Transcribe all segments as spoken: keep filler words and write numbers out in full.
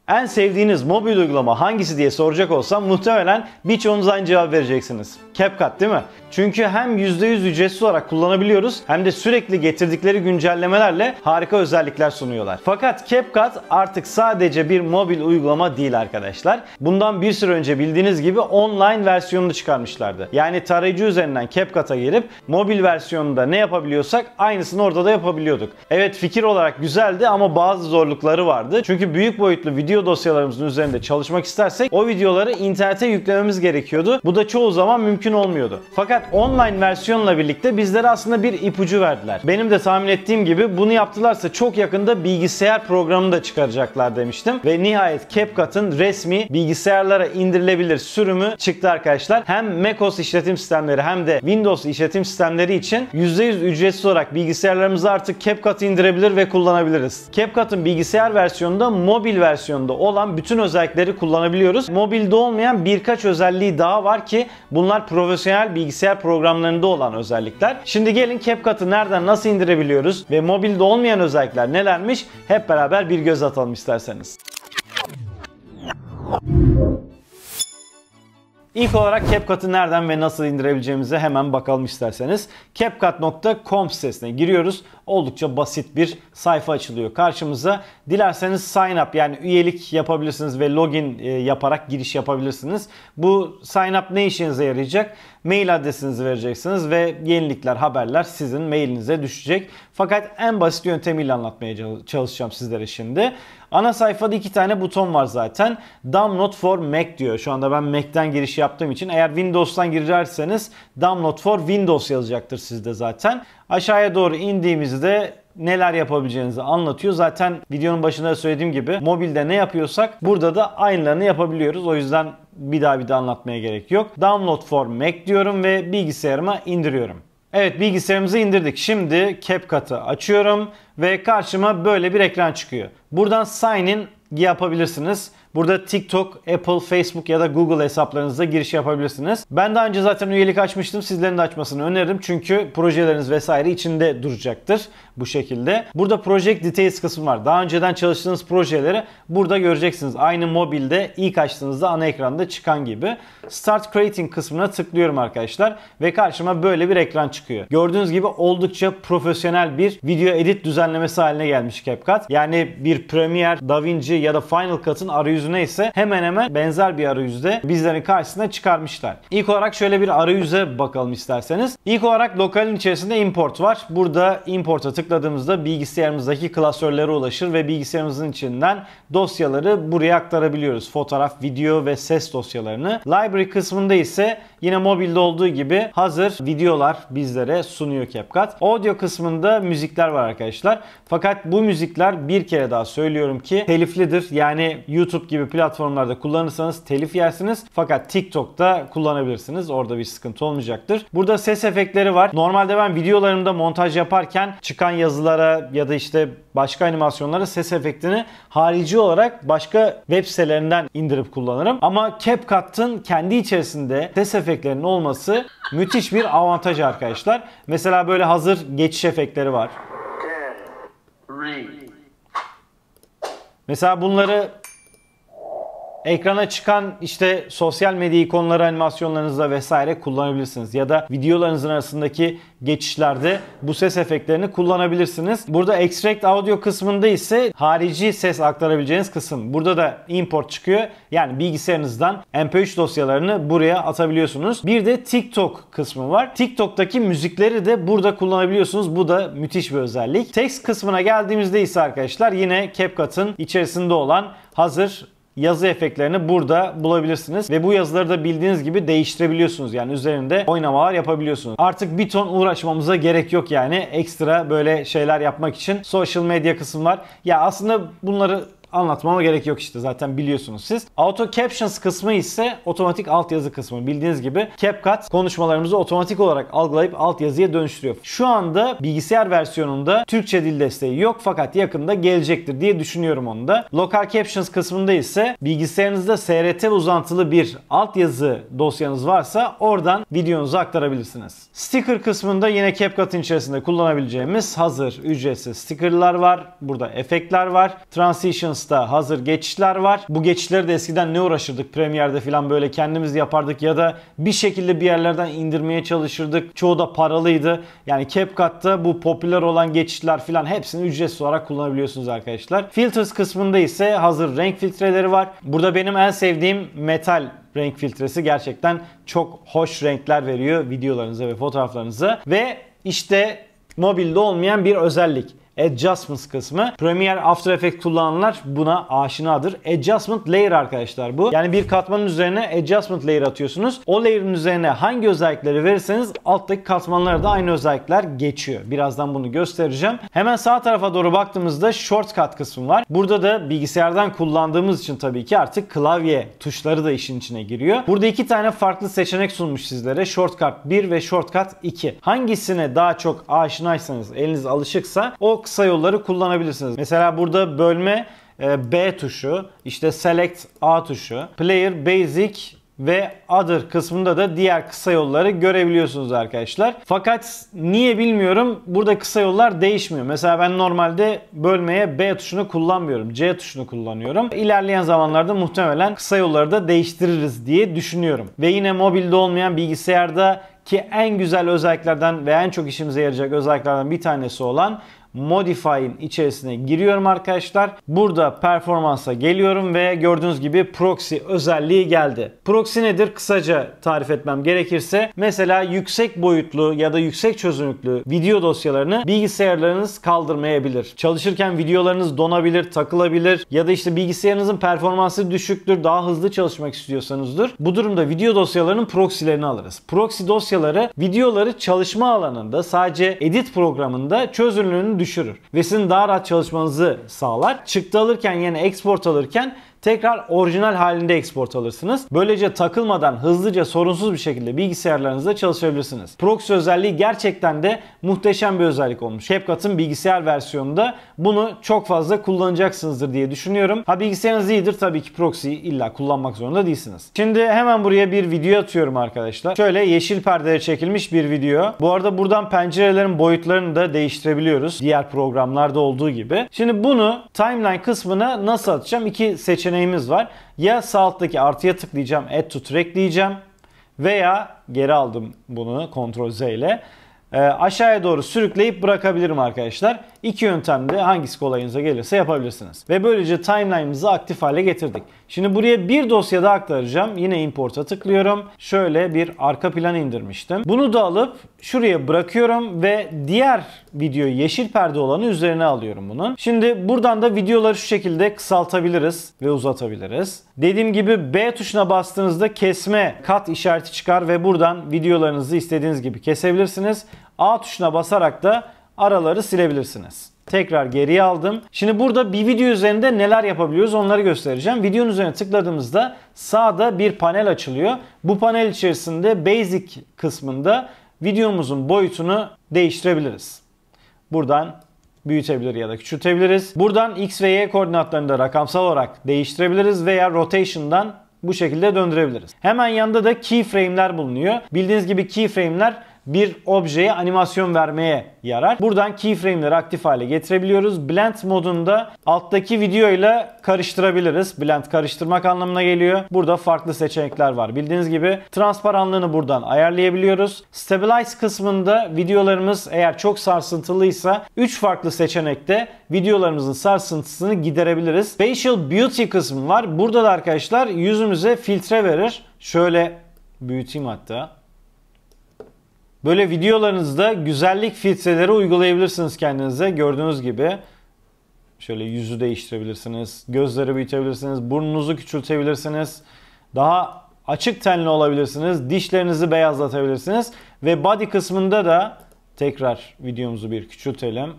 En sevdiğiniz mobil uygulama hangisi diye soracak olsam muhtemelen birçoğunuz aynı cevap vereceksiniz. CapCut değil mi? Çünkü hem yüzde yüz ücretsiz olarak kullanabiliyoruz hem de sürekli getirdikleri güncellemelerle harika özellikler sunuyorlar. Fakat CapCut artık sadece bir mobil uygulama değil arkadaşlar. Bundan bir süre önce bildiğiniz gibi online versiyonunu çıkarmışlardı. Yani tarayıcı üzerinden CapCut'a gelip mobil versiyonunda ne yapabiliyorsak aynısını orada da yapabiliyorduk. Evet, fikir olarak güzeldi ama bazı zorlukları vardı. Çünkü büyük boyutlu video dosyalarımızın üzerinde çalışmak istersek o videoları internete yüklememiz gerekiyordu. Bu da çoğu zaman mümkün olmuyordu. Fakat online versiyonla birlikte bizlere aslında bir ipucu verdiler. Benim de tahmin ettiğim gibi bunu yaptılarsa çok yakında bilgisayar programını da çıkaracaklar demiştim. Ve nihayet CapCut'ın resmi bilgisayarlara indirilebilir sürümü çıktı arkadaşlar. Hem macOS işletim sistemleri hem de Windows işletim sistemleri için yüzde yüz ücretsiz olarak bilgisayarlarımıza artık CapCut'ı indirebilir ve kullanabiliriz. CapCut'ın bilgisayar versiyonunda mobil versiyonda olan bütün özellikleri kullanabiliyoruz. Mobilde olmayan birkaç özelliği daha var ki bunlar profesyonel bilgisayar programlarında olan özellikler. Şimdi gelin CapCut'ı nereden nasıl indirebiliyoruz ve mobilde olmayan özellikler nelermiş hep beraber bir göz atalım isterseniz. İlk olarak CapCut'ı nereden ve nasıl indirebileceğimize hemen bakalım isterseniz. CapCut nokta com sitesine giriyoruz. Oldukça basit bir sayfa açılıyor karşımıza. Dilerseniz sign up yani üyelik yapabilirsiniz ve login yaparak giriş yapabilirsiniz. Bu sign up ne işinize yarayacak? Mail adresinizi vereceksiniz ve yenilikler, haberler sizin mailinize düşecek. Fakat en basit yöntemiyle anlatmaya çalışacağım sizlere şimdi. Ana sayfada iki tane buton var zaten. Download for Mac diyor. Şu anda ben Mac'ten giriş yaptığım için eğer Windows'tan girerseniz Download for Windows yazacaktır sizde zaten. Aşağıya doğru indiğimizde neler yapabileceğinizi anlatıyor. Zaten videonun başında da söylediğim gibi mobilde ne yapıyorsak burada da aynılarını yapabiliyoruz. O yüzden bir daha bir daha anlatmaya gerek yok. Download for Mac diyorum ve bilgisayarıma indiriyorum. Evet, bilgisayarımızı indirdik. Şimdi CapCut'ı açıyorum ve karşıma böyle bir ekran çıkıyor. Buradan sign in yapabilirsiniz. Burada TikTok, Apple, Facebook ya da Google hesaplarınıza giriş yapabilirsiniz. Ben daha önce zaten üyelik açmıştım. Sizlerin de açmasını öneririm. Çünkü projeleriniz vesaire içinde duracaktır bu şekilde. Burada Project Details kısmı var. Daha önceden çalıştığınız projeleri burada göreceksiniz. Aynı mobilde ilk açtığınızda ana ekranda çıkan gibi. Start Creating kısmına tıklıyorum arkadaşlar. Ve karşıma böyle bir ekran çıkıyor. Gördüğünüz gibi oldukça profesyonel bir video edit düzenlemesi haline gelmiş CapCut. Yani bir Premiere, DaVinci ya da Final Cut'ın arayüzü neyse hemen hemen benzer bir arayüzde bizlerin karşısına çıkarmışlar. İlk olarak şöyle bir arayüze bakalım isterseniz. İlk olarak lokalin içerisinde import var. Burada import'a tıkladığımızda bilgisayarımızdaki klasörlere ulaşır ve bilgisayarımızın içinden dosyaları buraya aktarabiliyoruz. Fotoğraf, video ve ses dosyalarını. Library kısmında ise yine mobilde olduğu gibi hazır videolar bizlere sunuyor CapCut. Audio kısmında müzikler var arkadaşlar. Fakat bu müzikler, bir kere daha söylüyorum ki, teliflidir. Yani YouTube gibi platformlarda kullanırsanız telif yersiniz. Fakat TikTok'ta kullanabilirsiniz. Orada bir sıkıntı olmayacaktır. Burada ses efektleri var. Normalde ben videolarımda montaj yaparken çıkan yazılara ya da işte başka animasyonlara ses efektini harici olarak başka web sitelerinden indirip kullanırım. Ama CapCut'ın kendi içerisinde ses efektlerinin olması müthiş bir avantaj arkadaşlar. Mesela böyle hazır geçiş efektleri var. Mesela bunları ekrana çıkan işte sosyal medya ikonları animasyonlarınızda vesaire kullanabilirsiniz. Ya da videolarınızın arasındaki geçişlerde bu ses efektlerini kullanabilirsiniz. Burada Extract Audio kısmında ise harici ses aktarabileceğiniz kısım. Burada da import çıkıyor. Yani bilgisayarınızdan M P üç dosyalarını buraya atabiliyorsunuz. Bir de TikTok kısmı var. TikTok'taki müzikleri de burada kullanabiliyorsunuz. Bu da müthiş bir özellik. Text kısmına geldiğimizde ise arkadaşlar yine CapCut'ın içerisinde olan hazır yazı efektlerini burada bulabilirsiniz. Ve bu yazıları da bildiğiniz gibi değiştirebiliyorsunuz. Yani üzerinde oynamalar yapabiliyorsunuz. Artık bir ton uğraşmamıza gerek yok yani. Ekstra böyle şeyler yapmak için social medya kısmı var. Ya aslında bunları anlatmama gerek yok işte, zaten biliyorsunuz siz. Auto Captions kısmı ise otomatik altyazı kısmı. Bildiğiniz gibi CapCut konuşmalarımızı otomatik olarak algılayıp altyazıya dönüştürüyor. Şu anda bilgisayar versiyonunda Türkçe dil desteği yok fakat yakında gelecektir diye düşünüyorum onu da. Local Captions kısmında ise bilgisayarınızda S R T uzantılı bir altyazı dosyanız varsa oradan videonuzu aktarabilirsiniz. Sticker kısmında yine CapCut'ın içerisinde kullanabileceğimiz hazır ücretsiz stickerlar var. Burada efektler var. Transitions Adjustments'ta hazır geçişler var. Bu geçişleri de eskiden ne uğraşırdık Premiere'de falan, böyle kendimiz yapardık ya da bir şekilde bir yerlerden indirmeye çalışırdık. Çoğu da paralıydı. Yani CapCut'ta bu popüler olan geçişler falan hepsini ücretsiz olarak kullanabiliyorsunuz arkadaşlar. Filters kısmında ise hazır renk filtreleri var. Burada benim en sevdiğim metal renk filtresi, gerçekten çok hoş renkler veriyor videolarınıza ve fotoğraflarınıza. Ve işte mobilde olmayan bir özellik. Adjustments kısmı. Premiere, After Effects kullananlar buna aşinadır. Adjustment Layer arkadaşlar bu. Yani bir katmanın üzerine Adjustment Layer atıyorsunuz. O layer'ın üzerine hangi özellikleri verirseniz alttaki katmanlara da aynı özellikler geçiyor. Birazdan bunu göstereceğim. Hemen sağ tarafa doğru baktığımızda Shortcut kısmı var. Burada da bilgisayardan kullandığımız için tabii ki artık klavye tuşları da işin içine giriyor. Burada iki tane farklı seçenek sunmuş sizlere. Shortcut bir ve Shortcut iki. Hangisine daha çok aşinaysanız, eliniz alışıksa o kısa yolları kullanabilirsiniz. Mesela burada bölme B tuşu, işte Select A tuşu, Player, Basic ve Other kısmında da diğer kısa yolları görebiliyorsunuz arkadaşlar. Fakat niye bilmiyorum, burada kısa yollar değişmiyor. Mesela ben normalde bölmeye B tuşunu kullanmıyorum. C tuşunu kullanıyorum. İlerleyen zamanlarda muhtemelen kısa yolları da değiştiririz diye düşünüyorum. Ve yine mobilde olmayan bilgisayarda ki en güzel özelliklerden ve en çok işimize yarayacak özelliklerden bir tanesi olan Modify'in içerisine giriyorum arkadaşlar. Burada performansa geliyorum ve gördüğünüz gibi proxy özelliği geldi. Proxy nedir? Kısaca tarif etmem gerekirse, mesela yüksek boyutlu ya da yüksek çözünürlüklü video dosyalarını bilgisayarlarınız kaldırmayabilir. Çalışırken videolarınız donabilir, takılabilir ya da işte bilgisayarınızın performansı düşüktür, daha hızlı çalışmak istiyorsanızdır. Bu durumda video dosyalarının proxy'lerini alırız. Proxy dosyaları videoları çalışma alanında, sadece edit programında çözünürlüğünü düşürür ve sizin daha rahat çalışmanızı sağlar. Çıktı alırken, yani export alırken tekrar orijinal halinde export alırsınız. Böylece takılmadan hızlıca, sorunsuz bir şekilde bilgisayarlarınızda çalışabilirsiniz. Proxy özelliği gerçekten de muhteşem bir özellik olmuş. CapCut'ın bilgisayar versiyonunda bunu çok fazla kullanacaksınızdır diye düşünüyorum. Ha, bilgisayarınız iyidir, tabii ki proxy'yi illa kullanmak zorunda değilsiniz. Şimdi hemen buraya bir video atıyorum arkadaşlar. Şöyle yeşil perdeye çekilmiş bir video. Bu arada buradan pencerelerin boyutlarını da değiştirebiliyoruz. Diğer programlarda olduğu gibi. Şimdi bunu timeline kısmına nasıl atacağım? İki seçeneğimiz var. Ya sağ alttaki artıya tıklayacağım, Add to Track diyeceğim. Veya geri aldım bunu Ctrl Z ile. E, aşağıya doğru sürükleyip bırakabilirim arkadaşlar. İki yöntemde hangisi kolayınıza gelirse yapabilirsiniz. Ve böylece timeline'ımızı aktif hale getirdik. Şimdi buraya bir dosya daha aktaracağım. Yine import'a tıklıyorum. Şöyle bir arka plan indirmiştim. Bunu da alıp şuraya bırakıyorum ve diğer video yeşil perde olanı üzerine alıyorum bunun. Şimdi buradan da videoları şu şekilde kısaltabiliriz ve uzatabiliriz. Dediğim gibi B tuşuna bastığınızda kesme, kat işareti çıkar ve buradan videolarınızı istediğiniz gibi kesebilirsiniz. A tuşuna basarak da araları silebilirsiniz. Tekrar geriye aldım. Şimdi burada bir video üzerinde neler yapabiliyoruz onları göstereceğim. Videonun üzerine tıkladığımızda sağda bir panel açılıyor. Bu panel içerisinde Basic kısmında videomuzun boyutunu değiştirebiliriz. Buradan büyütebilir ya da küçültebiliriz. Buradan X ve Y koordinatlarını da rakamsal olarak değiştirebiliriz veya rotation'dan bu şekilde döndürebiliriz. Hemen yanında da keyframe'ler bulunuyor. Bildiğiniz gibi keyframe'ler bir objeye animasyon vermeye yarar. Buradan keyframe'leri aktif hale getirebiliyoruz. Blend modunda alttaki videoyla karıştırabiliriz. Blend karıştırmak anlamına geliyor. Burada farklı seçenekler var. Bildiğiniz gibi transparanlığını buradan ayarlayabiliyoruz. Stabilize kısmında videolarımız eğer çok sarsıntılıysa üç farklı seçenekte videolarımızın sarsıntısını giderebiliriz. Facial Beauty kısmı var. Burada da arkadaşlar yüzümüze filtre verir. Şöyle büyüteyim hatta. Böyle videolarınızda güzellik filtreleri uygulayabilirsiniz kendinize. Gördüğünüz gibi şöyle yüzü değiştirebilirsiniz, gözleri büyütebilirsiniz, burnunuzu küçültebilirsiniz, daha açık tenli olabilirsiniz, dişlerinizi beyazlatabilirsiniz ve body kısmında da tekrar videomuzu bir küçültelim.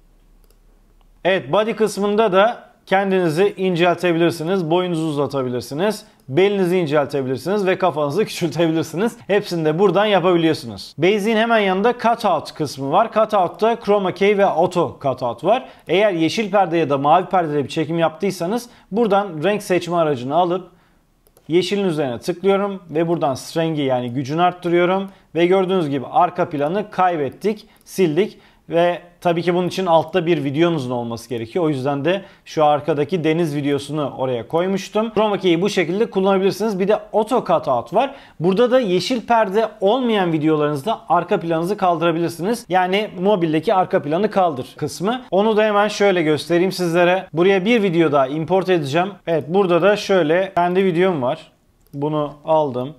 Evet, body kısmında da kendinizi inceltebilirsiniz, boyunuzu uzatabilirsiniz, belinizi inceltebilirsiniz ve kafanızı küçültebilirsiniz. Hepsini de buradan yapabiliyorsunuz. Basic'in hemen yanında Cutout kısmı var. Cutout'ta Chroma Key ve Auto Cutout var. Eğer yeşil perde ya da mavi perdede bir çekim yaptıysanız buradan renk seçme aracını alıp yeşilin üzerine tıklıyorum ve buradan strength'i yani gücünü arttırıyorum ve gördüğünüz gibi arka planı kaybettik, sildik. Ve tabii ki bunun için altta bir videonuzun olması gerekiyor. O yüzden de şu arkadaki deniz videosunu oraya koymuştum. Chroma key'i bu şekilde kullanabilirsiniz. Bir de Auto Cutout var. Burada da yeşil perde olmayan videolarınızda arka planınızı kaldırabilirsiniz. Yani mobildeki arka planı kaldır kısmı. Onu da hemen şöyle göstereyim sizlere. Buraya bir video daha import edeceğim. Evet, burada da şöyle kendi videom var. Bunu aldım.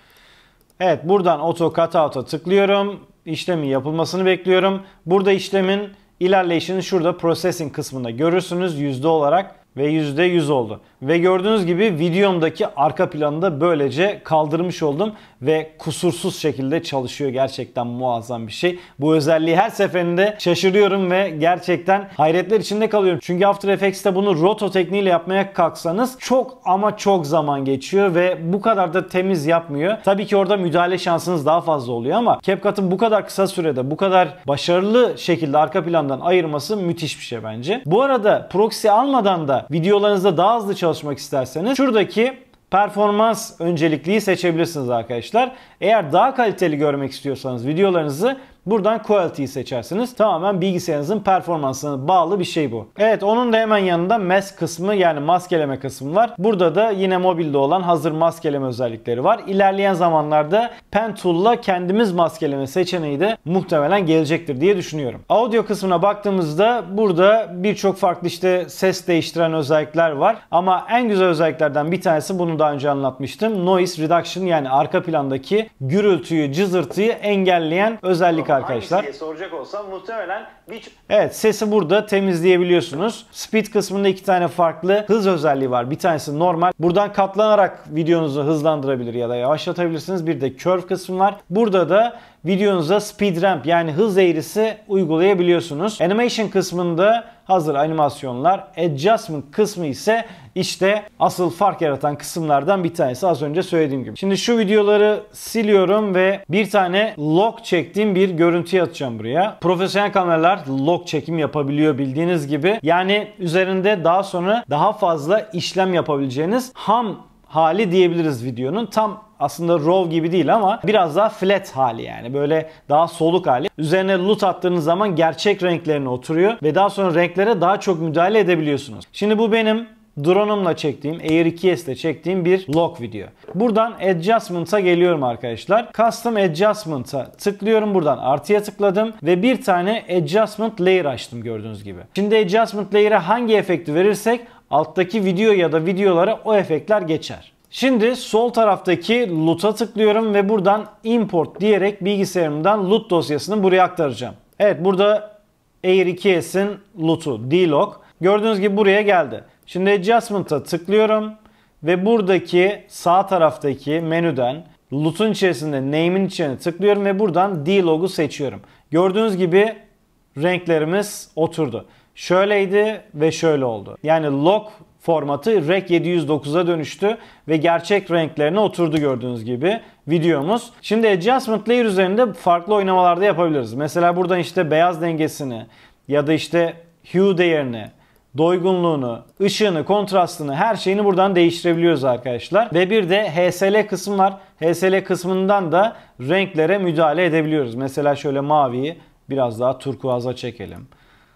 Evet, buradan Auto Cutout'a tıklıyorum. İşlemin yapılmasını bekliyorum. Burada işlemin ilerleyişini şurada processing kısmında görürsünüz yüzde olarak ve yüzde yüz oldu. Ve gördüğünüz gibi videomdaki arka planı da böylece kaldırmış oldum ve kusursuz şekilde çalışıyor. Gerçekten muazzam bir şey. Bu özelliği her seferinde şaşırıyorum ve gerçekten hayretler içinde kalıyorum. Çünkü After Effects'te bunu roto tekniğiyle yapmaya kalksanız çok ama çok zaman geçiyor ve bu kadar da temiz yapmıyor. Tabii ki orada müdahale şansınız daha fazla oluyor ama CapCut'ın bu kadar kısa sürede bu kadar başarılı şekilde arka plandan ayırması müthiş bir şey bence. Bu arada proxy almadan da videolarınızda daha hızlı çalışmak isterseniz şuradaki performans öncelikliyi seçebilirsiniz arkadaşlar. Eğer daha kaliteli görmek istiyorsanız videolarınızı buradan Quality'yi seçersiniz. Tamamen bilgisayarınızın performansına bağlı bir şey bu. Evet, onun da hemen yanında Mask kısmı yani maskeleme kısmı var. Burada da yine mobilde olan hazır maskeleme özellikleri var. İlerleyen zamanlarda Pen Tool'la kendimiz maskeleme seçeneği de muhtemelen gelecektir diye düşünüyorum. Audio kısmına baktığımızda burada birçok farklı işte ses değiştiren özellikler var. Ama en güzel özelliklerden bir tanesi, bunu daha önce anlatmıştım. Noise Reduction yani arka plandaki gürültüyü, cızırtıyı engelleyen özellik arkadaşlar. Diye soracak olsam muhtemelen bir... Evet, sesi burada temizleyebiliyorsunuz. Speed kısmında iki tane farklı hız özelliği var. Bir tanesi normal. Buradan katlanarak videonuzu hızlandırabilir ya da yavaşlatabilirsiniz. Bir de curve kısmı var. Burada da videonuza speed ramp yani hız eğrisi uygulayabiliyorsunuz. Animation kısmında hazır animasyonlar. Adjustment kısmı ise işte asıl fark yaratan kısımlardan bir tanesi, az önce söylediğim gibi. Şimdi şu videoları siliyorum ve bir tane log çektiğim bir görüntü atacağım buraya. Profesyonel kameralar log çekim yapabiliyor bildiğiniz gibi. Yani üzerinde daha sonra daha fazla işlem yapabileceğiniz ham hali diyebiliriz videonun. Tam aslında raw gibi değil ama biraz daha flat hali, yani böyle daha soluk hali. Üzerine LUT attığınız zaman gerçek renklerine oturuyor ve daha sonra renklere daha çok müdahale edebiliyorsunuz. Şimdi bu benim drone'umla çektiğim, Air iki S ile çektiğim bir log video. Buradan Adjustment'a geliyorum arkadaşlar. Custom Adjustment'a tıklıyorum. Buradan artıya tıkladım ve bir tane Adjustment Layer açtım gördüğünüz gibi. Şimdi Adjustment Layer'a hangi efekti verirsek alttaki video ya da videolara o efektler geçer. Şimdi sol taraftaki LUT'a tıklıyorum ve buradan Import diyerek bilgisayarımdan LUT dosyasını buraya aktaracağım. Evet, burada Air iki S'in LUT'u D-Log. Gördüğünüz gibi buraya geldi. Şimdi Adjustment'a tıklıyorum ve buradaki sağ taraftaki menüden LUT'un içerisinde Name'in içine tıklıyorum ve buradan D-Log'u seçiyorum. Gördüğünüz gibi renklerimiz oturdu. Şöyleydi ve şöyle oldu. Yani log formatı Rec yedi yüz dokuza dönüştü ve gerçek renklerine oturdu gördüğünüz gibi videomuz. Şimdi Adjustment Layer üzerinde farklı oynamalar da yapabiliriz. Mesela buradan işte beyaz dengesini ya da işte hue değerini, doygunluğunu, ışığını, kontrastını, her şeyini buradan değiştirebiliyoruz arkadaşlar. Ve bir de H S L kısmı var. H S L kısmından da renklere müdahale edebiliyoruz. Mesela şöyle maviyi biraz daha turkuaza çekelim.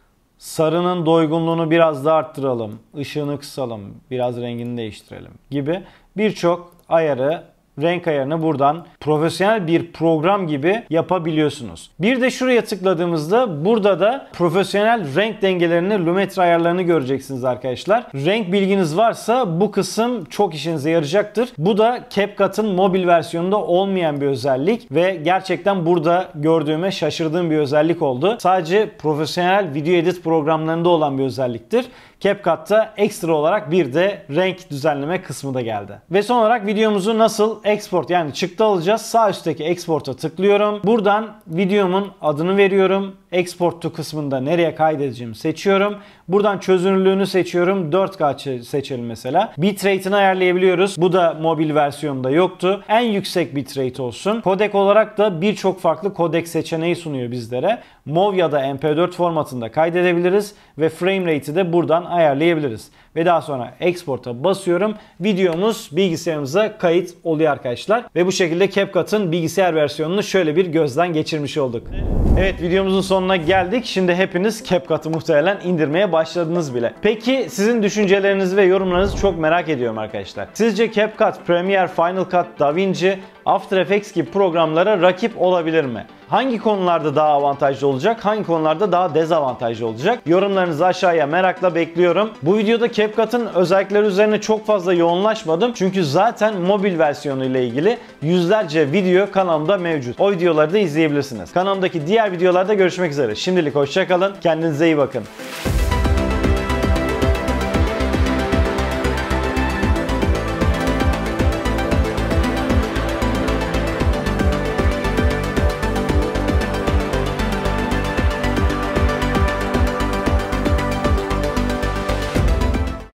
Sarının doygunluğunu biraz daha arttıralım. Işığını kısalım. Biraz rengini değiştirelim gibi birçok ayarı, renk ayarını buradan profesyonel bir program gibi yapabiliyorsunuz. Bir de şuraya tıkladığımızda burada da profesyonel renk dengelerini, lumetre ayarlarını göreceksiniz arkadaşlar. Renk bilginiz varsa bu kısım çok işinize yarayacaktır. Bu da CapCut'ın mobil versiyonunda olmayan bir özellik ve gerçekten burada gördüğüme şaşırdığım bir özellik oldu. Sadece profesyonel video edit programlarında olan bir özelliktir. CapCut'ta ekstra olarak bir de renk düzenleme kısmı da geldi. Ve son olarak videomuzu nasıl export yani çıktı alacağız? Sağ üstteki export'a tıklıyorum. Buradan videomun adını veriyorum. Export to kısmında nereye kaydedeceğimi seçiyorum. Buradan çözünürlüğünü seçiyorum. dört K seçelim mesela. Bitrate'ini ayarlayabiliyoruz. Bu da mobil versiyonda yoktu. En yüksek bitrate olsun. Kodek olarak da birçok farklı kodek seçeneği sunuyor bizlere. M O V ya da M P dört formatında kaydedebiliriz ve frame rate'i de buradan ayarlayabiliriz. Ve ve daha sonra export'a basıyorum. Videomuz bilgisayarımıza kayıt oluyor arkadaşlar. Ve bu şekilde CapCut'ın bilgisayar versiyonunu şöyle bir gözden geçirmiş olduk. Evet, videomuzun sonuna geldik. Şimdi hepiniz CapCut'ı muhtemelen indirmeye başladınız bile. Peki sizin düşüncelerinizi ve yorumlarınızı çok merak ediyorum arkadaşlar. Sizce CapCut, Premiere, Final Cut, DaVinci, After Effects gibi programlara rakip olabilir mi? Hangi konularda daha avantajlı olacak? Hangi konularda daha dezavantajlı olacak? Yorumlarınızı aşağıya merakla bekliyorum. Bu videoda CapCut'ın özellikleri üzerine çok fazla yoğunlaşmadım. Çünkü zaten mobil versiyonu ile ilgili yüzlerce video kanalımda mevcut. O videoları da izleyebilirsiniz. Kanalımdaki diğer videolarda görüşmek üzere. Şimdilik hoşça kalın. Kendinize iyi bakın.